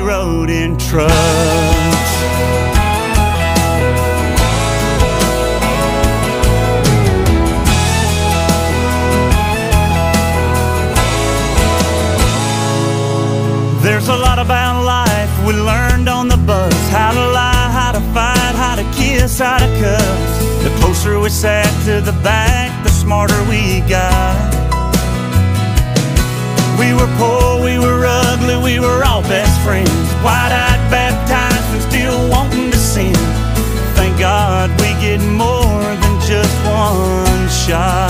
rode in trucks. There's a lot about life we learned on the bus. How to lie, how to fight, how to kiss, how to cuss. The closer we sat to the back, the smarter we got. We were poor, we were ugly, we were all best friends. Wide-eyed, baptized, and still wanting to sin. Thank God we get more than just one shot.